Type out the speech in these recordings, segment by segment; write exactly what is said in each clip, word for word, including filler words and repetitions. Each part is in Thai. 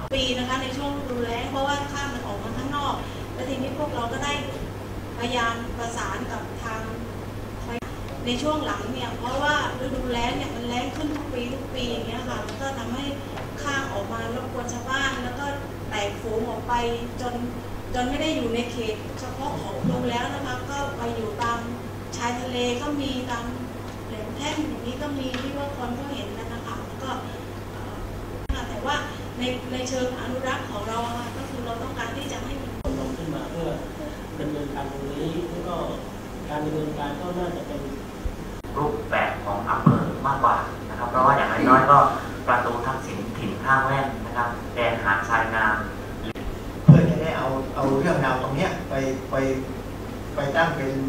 ปีนะคะในช่วงฤดูแล้งเพราะว่าข้ามมันออกมาข้างนอกและทีนี้พวกเราก็ได้พยายามประสานกับทางในช่วงหลังเนี่ยเพราะว่าฤดูแล้งเนี่ยมันแล้งขึ้นทุกปีทุกปีอย่างเงี้ยค่ะมันก็ทำให้ข้างออกมารบกวนชาวบ้านแล้วก็แตกฝูงออกไปจนจนไม่ได้อยู่ในเขตเฉพาะของโรงแล้วนะคะก็ไปอยู่ตามชายทะเลก็มีตามแหลมแท่นอย่างนี้ก็มีที่ว่าคนก็เห็นกันนะคะก็แต่ว่าในในเชิงอนุรักษ์ของเราค่ะก็คือเราต้องการที่จะให้มันลงขึ้นมาเพื่อดำเนินการตรงนี้แล้วก็การดำเนินการก็น่าจะเป็นรูปแบบของอำเภอมากกว่านะครับเพราะว่าอย่างน้อยๆก็ประตูทักษิณถิ่นข้างแว่นนะครับแดนหาดทรายงามเพื่อจะได้เอาเอาเรื่องราวตรงนี้ไปไปไปตั้งเป็น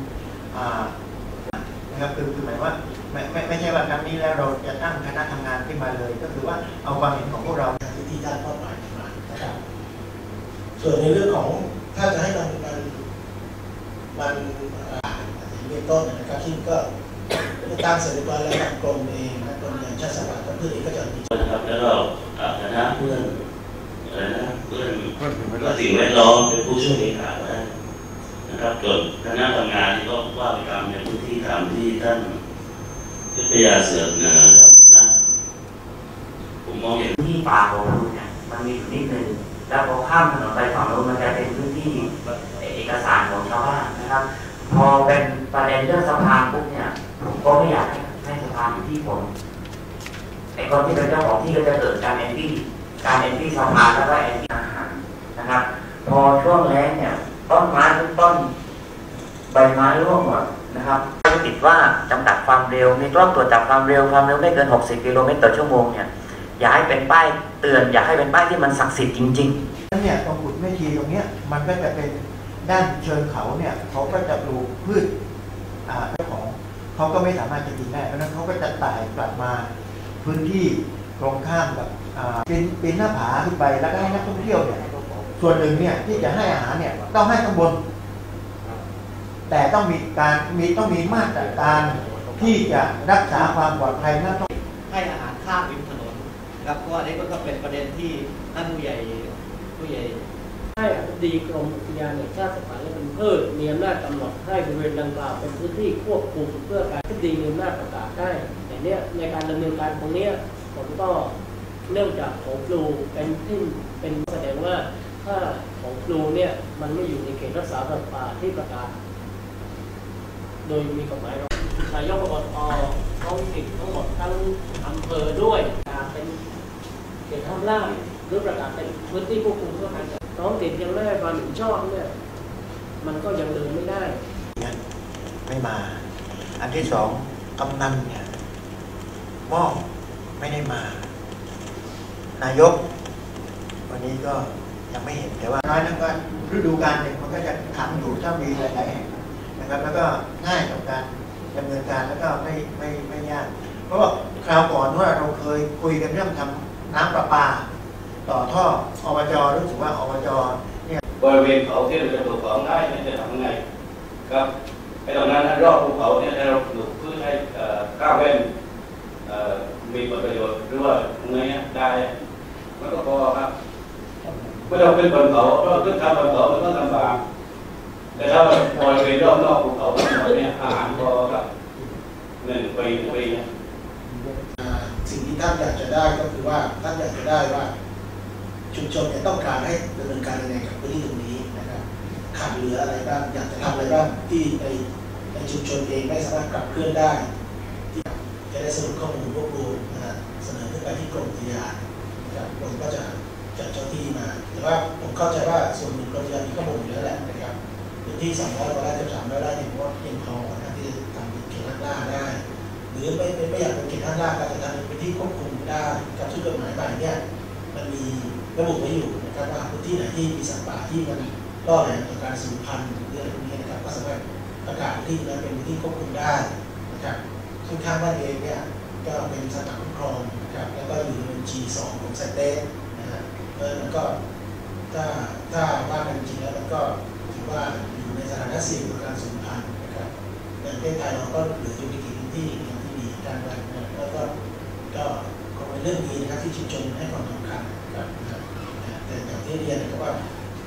นะครับคือคือหมายว่าไม่ไม่ไม่ใช่ว่าครั้งนี้แล้วเราจะตั้งคณะทำงานขึ้นมาเลยก็คือว่าเอาความเห็นของพวกเราที่ด้านเป้าหมายมานะครับส่วนในเรื่องของถ้าจะให้มันมันมันเริ่มต้นนะครับที่ก็ตั้งเสร็จเรียบร้อยแล้วกรมเองนะกรมงานชาติศาสตร์กับเพื่อนเองก็จะมีนะครับแล้วก็คณะเพื่อนอะไรนะเพื่อนเพื่อนสิ่งแวดล้อมเป็นผู้ช่วยเลขานะครับส่วนคณะทำงานที่ก็ว่าไปตามในพื้นที่ตามที่ท่านพิทยาเสือกนะครับนะผมมองเห็นที่ป่าโรงเนี่ยมันมีนิดนึงแล้วพอข้ามถนนไปฝั่งโน้นมันจะเป็นพื้นที่เอกสารของชาวบ้านนะครับพอเป็นประเด็นเรื่องสะพานปุ๊บเนี่ยผมก็ไม่อยากให้สะพานอยู่ที่ผมไอ้คนที่เป็นเจ้าของที่ก็จะเกิดการแอนตี้การแอนตี้สะพานแล้วก็แอนตี้อาหารนะครับพอช่วงแล้งเนี่ยต้นไม้ทุกต้นใบไม้ร่วงหมดนะครับติดว่าจำกัดความเร็วมีกล้องตรวจจับความเร็วความเร็วไม่เกินหกสิบกิโลเมตรต่อชั่วโมงเนี่ยอย่าให้เป็นป้ายเตือนอย่าให้เป็นป้ายที่มันศักดิ์สิทธิ์จริงๆนั่นเนี่ยตรงขุดแม่ชีตรงเนี้ยมันก็จะเป็นด้านเชิงเขาเนี่ยเขาก็จะปลูกพืชอ่าเจ้าของเขาก็ไม่สามารถจะกินได้เพราะนั้นเขาก็จะไต่กลับมาพื้นที่ตรงข้ามกับอ่าเป็นเป็นหน้าผาขึ้นไปแล้วก็ให้นักท่องเที่ยวเนี่ยส่วนหนึ่งเนี่ยที่จะให้อาหารเนี่ยต้องให้ข้างบนแต่ต้องมีการมีต้องมีมาตรการที่จะรักษาความปลอดภัยนักท่องเที่ยวให้อาหารข้ามริมถนนครับเพราะอันนี้ก็เป็นประเด็นที่ท่านผู้ใหญ่ผู้ใหญ่ให้อธิบดีกรมอุทยานแห่งชาติสัตว์ป่าและพันธุ์พืชมีอำนาจกำหนดให้บริเวณดังกล่าวเป็นพื้นที่ควบคุมเพื่อการอธิบดีมีอำนาจประกาศได้แต่เนี้ยในการดำเนินการตรงนี้ผมก็เนื่องจากของครูเป็นที่เป็นแสดงว่าถ้าของครูเนี่ยมันไม่อยู่ในเขตรักษาสัตว์ป่าที่ประกาศโดยมีกฎหมายนายกอบตท้องถิ่นทั้งหมดทั้งอำเภอด้วยเป็นเขตห้ามล่าหรือประกาศเป็นพื้นที่ควบคุมเพื่อการจัดท้องถิ่นยังไม่ได้ความเห็นชอบเนี่ยมันก็ยังเดินไม่ได้ไม่มาอันที่สองกำนันเนี่ยมอบไม่ได้มานายกวันนี้ก็ยังไม่เห็นแต่ว่าน้อยนั้นก็ฤดูกาลหนึ่งมันก็จะขังอยู่ถ้ามีหลายๆแห่งนะครับแล้วก็ง่ายต่อการดำเนินการแล้วก็ไม่ไม่ไม่ยากเพราะว่าคราวก่อนว่าเราเคยคุยกันเรื่องทำน้ำประปาต่อท่ออบจรู้สึกว่าอบจเนี่ยบริเวณเขาที่เราจะปลูกฝังได้เนี่ยจะทำยังไงครับไอ้ตรงนั้นรอบภูเขาเนี่ยเราปลูกพืชให้ก้าวแว่นมีประโยชน์หรือว่าไงได้มันก็พอครับไม่ต้องเป็นบนเขาเพราะขึ้นทางบนเขามันก็ลำบากแต่ถ้าบริเวณรอบนอกภูเขาเนี่ยอาหารพอครับหนึ่งปีปีสิ่งที่ท่านอยากจะได้ก็คือว่าท่านอยากจะได้ว่าชุมชนเนี่ยต้องการให้ดำเนินการยังไงกับพื้นที่ตรงนี้นะครับขาดเหลืออะไรบ้างอยากจะทำอะไรบ้างที่ในในชุมชนเองไม่สามารถกลับเคลื่อนได้ที่จะได้สรุปข้อมูลรวบรวมนะฮะเสนอขึ้นไปที่กรมอุทยานนะครับกรมก็จะจัดเจ้าที่มาแต่ว่าผมเข้าใจว่าส่วนหนึ่งกรมอุทยานมีข้อมูลอยู่แล้วแหละนะครับพื้นที่สามร้อยกว่าไร่จะสามร้อยไร่เนี่ยผมว่าเพียงพอนะที่จะทำเป็นเขตล่าได้หรือไม่ไม่ไม่อยากเป็นเขตล่าก็จะทำเป็นพื้นที่ควบคุมได้กับชุดกฎหมายใหม่เนี่ยมันมีระบุไว้อยู่นะครับว่าพื้นที่ไหนที่มีสัตว์ป่าที่มันล่อแหลมต่อการสูญพันธุ์หรืออะไรพวกนี้นะครับก็สามารถประกาศพื้นที่นั้นเป็นพื้นที่ควบคุมได้นะครับซึ่งข้างบ้านเองเนี่ยก็เป็นสัตว์ป่าคุ้มครองนะครับแล้วก็อยู่ในบัญชีสองของไซเต้นะฮะเออมันก็ถ้าถ้าว่ากันจริงแล้วมันก็ถือว่าอยู่ในสถานะเสี่ยงต่อการสูญพันธุ์นะครับในประเทศไทยเราก็เหลืออยู่ไม่กี่พื้นที่ที่มีการแบบแล้วก็ก็เป็นเรื่องนี้นะครับที่ชุมชนให้ความสำคัญกับ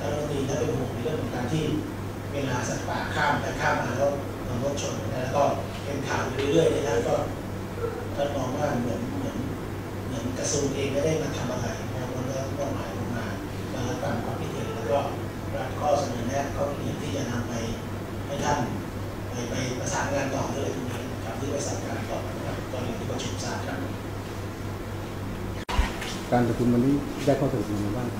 ท่านรัฐมนตรีท่านเป็นห่วงในเรื่องของการที่เวลาสัตว์ป่าข้ามไปข้ามมาแล้วรถชนแล้วก็เป็นข่าวเรื่อยๆเนี่ยท่านก็ท่านมองว่าเหมือนเหมือนเหมือนกระทรวงเองไม่ได้มาทำอะไรนะมันก็มอบหมายลงมามารับฟังความคิดเห็นแล้วก็รับข้อเสนอแนะข้อคิดเห็นที่จะนำไปให้ท่านไปไปประสานงานต่อเรื่องตรงนี้นะครับที่ไปสั่งการต่อนะครับตอนนี้ที่ประชุมทราบครับการประชุมวันนี้ได้ข้อสรุปยังไงบ้าง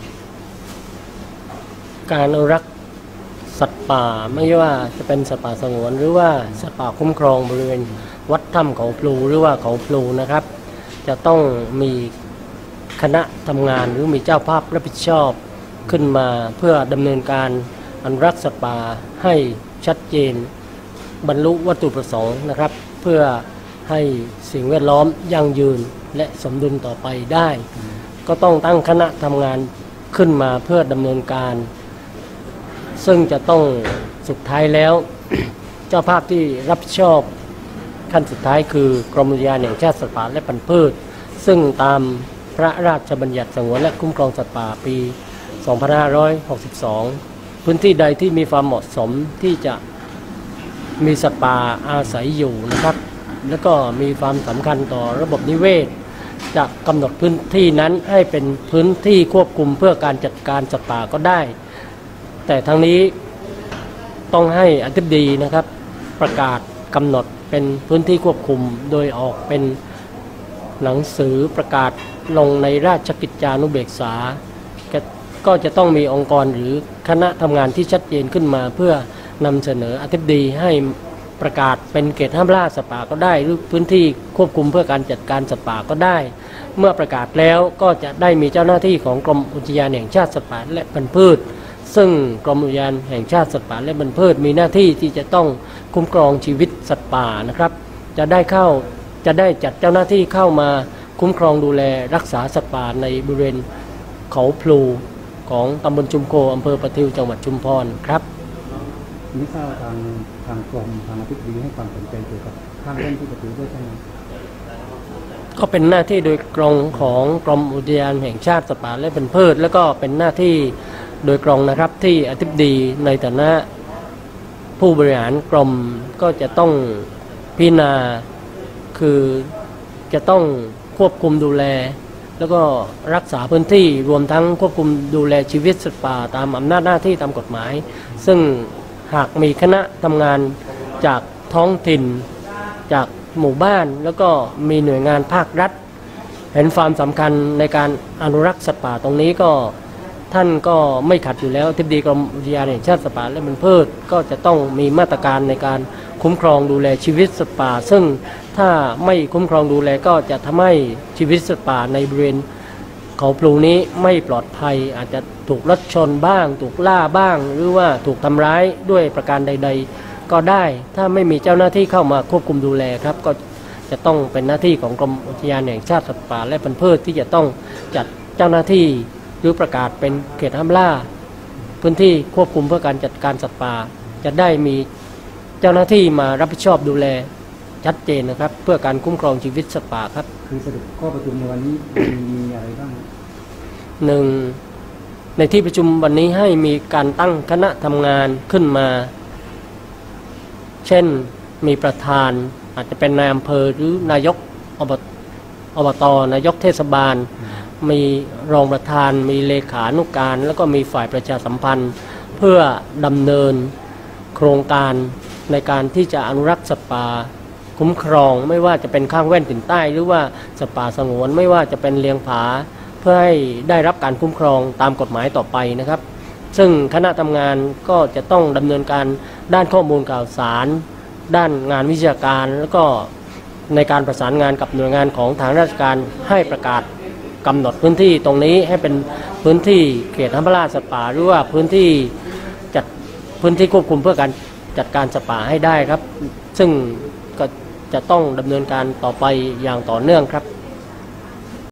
การอนุรักษ์สัตว์ป่าไม่ว่าจะเป็นสัตว์ป่าสงวนหรือว่าสัตว์ป่าคุ้มครองบริเวณวัดถ้ำเขาพลูหรือว่าเขาพลูนะครับ จะต้องมีคณะทำงานหรือมีเจ้าภาพรับผิดชอบขึ้นมาเพื่อดำเนินการอนุรักษ์สัตว์ป่าให้ชัดเจนบรรลุวัตถุประสงค์นะครับ เพื่อให้สิ่งแวดล้อมยั่งยืนและสมดุลต่อไปได้ ก็ต้องตั้งคณะทำงานขึ้นมาเพื่อดำเนินการซึ่งจะต้องสุดท้ายแล้ว เจ้าภาพที่รับผิดชอบขั้นสุดท้ายคือกรมอุทยานแห่งชาติสัตว์ป่าและพันธุ์พืชซึ่งตามพระราชบัญญัติสงวนและคุ้มครองสัตว์ป่าปี สองพันห้าร้อยหกสิบสอง พื้นที่ใดที่มีความเหมาะสมที่จะมีสัตว์ป่าอาศัยอยู่นะครับแล้วก็มีความสำคัญต่อระบบนิเวศจะกำหนดพื้นที่นั้นให้เป็นพื้นที่ควบคุมเพื่อการจัดการสัตว์ป่าก็ได้แต่ทั้งนี้ต้องให้อธิบดีนะครับประกาศกำหนดเป็นพื้นที่ควบคุมโดยออกเป็นหนังสือประกาศลงในราชกิจจานุเบกษาก็จะต้องมีองค์กรหรือคณะทำงานที่ชัดเจนขึ้นมาเพื่อนำเสนออธิบดีให้ประกาศเป็นเขตห้ามล่าสัตว์ป่าก็ได้หรือพื้นที่ควบคุมเพื่อการจัดการสัตว์ป่าก็ได้เมื่อประกาศแล้วก็จะได้มีเจ้าหน้าที่ของกรมอุทยานแห่งชาติสัตว์ป่าและพันธุ์พืชซึ่งกรมอุทยานแห่งชาติสัตว์ป่าและพันธุ์พืชมีหน้าที่ที่จะต้องคุ้มครองชีวิตสัตว์ป่านะครับจะได้เข้าจะได้จัดเจ้าหน้าที่เข้ามาคุ้มครองดูแลรักษาสัตว์ป่าในบริเวณเขาพลูของตำบลชุมโคอำเภอประทิวจังหวัดชุมพรครับนี่ทราบทางทางกรมทางอธิบดีให้ความสนใจเกี่ยวกับข้างเล่นที่ประทิวด้วยใช่ไหมก็เป็นหน้าที่โดยตรงของกรมอุทยานแห่งชาติสัตว์ป่าและพันธุ์พืชแล้วก็เป็นหน้าที่โดยตรงนะครับที่อธิบดีในฐานะผู้บริหารกรมก็จะต้องพิจารณาคือจะต้องควบคุมดูแลแล้วก็รักษาพื้นที่รวมทั้งควบคุมดูแลชีวิตสัตว์ป่าตามอำนาจหน้าที่ตามกฎหมายซึ่งหากมีคณะทำงานจากท้องถิ่นจากหมู่บ้านแล้วก็มีหน่วยงานภาครัฐเห็นความสำคัญในการอนุรักษ์สัตว์ป่าตรงนี้ก็ท่านก็ไม่ขัดอยู่แล้วอธิบดีกรมอุทยานแห่งชาติสัตว์ป่าและพันธุ์พืชก็จะต้องมีมาตรการในการคุ้มครองดูแลชีวิตสัตว์ป่าซึ่งถ้าไม่คุ้มครองดูแลก็จะทำให้ชีวิตสัตว์ป่าในบริเวณเขาพลูนี้ไม่ปลอดภัยอาจจะถูกรถชนบ้างถูกล่าบ้างหรือว่าถูกทำร้ายด้วยประการใดๆก็ได้ถ้าไม่มีเจ้าหน้าที่เข้ามาควบคุมดูแลครับก็จะต้องเป็นหน้าที่ของกรมอุทยานแห่งชาติสัตว์ป่าและพันธุ์พืชที่จะต้องจัดเจ้าหน้าที่หรือประกาศเป็นเขตห้ามล่าพื้นที่ควบคุมเพื่อการจัดการสัตว์ป่าจะได้มีเจ้าหน้าที่มารับผิดชอบดูแลชัดเจนนะครับเพื่อการคุ้มครองชีวิตสัตว์ป่าครับคือสรุปข้อประชุมในวันนี้มีมีอะไรบ้างหนึ่งในที่ประชุมวันนี้ให้มีการตั้งคณะทำงานขึ้นมาเช่นมีประธานอาจจะเป็นนายอำเภอหรือนายกอบอบตนายกเทศบาลมีรองประธานมีเลขานุการแล้วก็มีฝ่ายประชาสัมพันธ์เพื่อดำเนินโครงการในการที่จะอนุรักษ์สัตว์ป่าคุ้มครองไม่ว่าจะเป็นข้างแว่นถิ่นใต้หรือว่าสัตว์ป่าสงวนไม่ว่าจะเป็นเลียงผาเพื่อให้ได้รับการคุ้มครองตามกฎหมายต่อไปนะครับซึ่งคณะทำงานก็จะต้องดำเนินการด้านข้อมูลข่าวสารด้านงานวิชาการแล้วก็ในการประสานงานกับหน่วยงานของทางราชการให้ประกาศกำหนดพื้นที่ตรงนี้ให้เป็นพื้นที่เขตห้ามล่าสัตว์ป่าหรือว่าพื้นที่จัดพื้นที่ควบคุมเพื่อการจัดการสัตว์ป่าให้ได้ครับซึ่งก็จะต้องดำเนินการต่อไปอย่างต่อเนื่องครับ